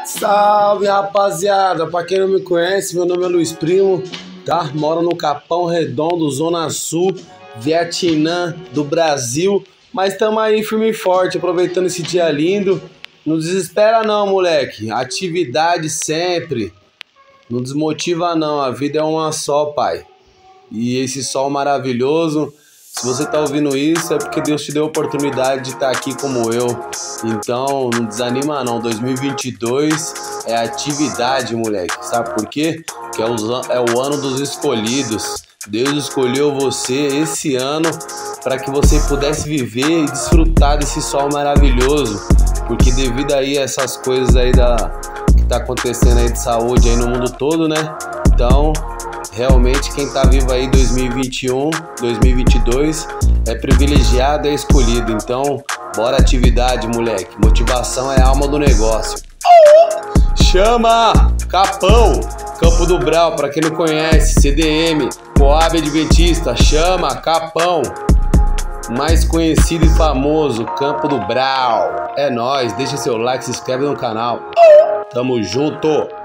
Salve, rapaziada! Pra quem não me conhece, meu nome é Luiz Primo, tá? Moro no Capão Redondo, Zona Sul, Vietnã do Brasil. Mas tamo aí firme e forte, aproveitando esse dia lindo. Não desespera não, moleque. Atividade sempre. Não desmotiva não, a vida é uma só, pai. E esse sol maravilhoso, se você tá ouvindo isso, é porque Deus te deu a oportunidade de estar aqui como eu. Então, não desanima não, 2022 é atividade, moleque. Sabe por quê? Porque é o ano dos escolhidos. Deus escolheu você esse ano para que você pudesse viver e desfrutar desse sol maravilhoso. Porque devido aí a essas coisas aí que tá acontecendo aí de saúde aí no mundo todo, né? Então, realmente quem tá vivo aí 2021, 2022 é privilegiado, é escolhido. Então, bora atividade, moleque. Motivação é a alma do negócio. Chama! Capão! Campo do Brau, pra quem não conhece, CDM, Coab Adventista, chama, Capão. Mais conhecido e famoso, Campo do Brau. É nóis, deixa seu like, se inscreve no canal. Tamo junto!